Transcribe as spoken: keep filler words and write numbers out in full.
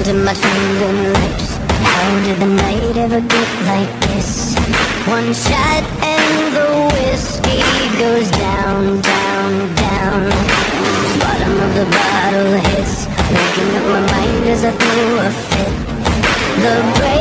to my trembling lips. How did the night ever get like this? One shot and the whiskey goes down, down, down. Bottom of the bottle hits, waking up my mind as I throw a fit. The break